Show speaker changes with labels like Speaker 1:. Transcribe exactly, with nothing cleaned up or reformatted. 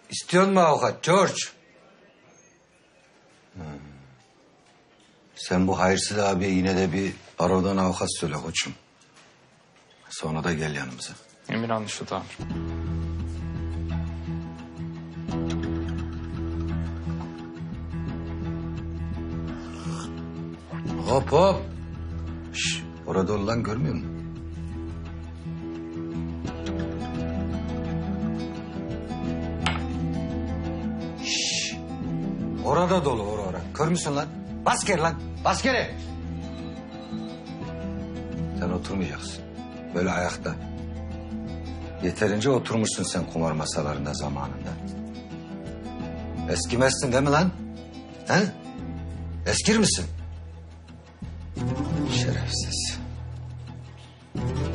Speaker 1: İstiyor mu avukat George? Hmm. Sen bu hayırsız abiye yine de bir barodan avukat söyle koçum. Sonra da gel yanımıza.
Speaker 2: Emir anlaşıldı amirim.
Speaker 1: Hop hop. Şş, orada ol lan, görmüyor musun? Şş, orada dolu ora ora. Kör müsün lan? Bas geri lan. Bas geri. Sen oturmayacaksın. Böyle ayakta. Yeterince oturmuşsun sen kumar masalarında zamanında. Eskimezsin değil mi lan? He? Eskir misin? Şerefsiz.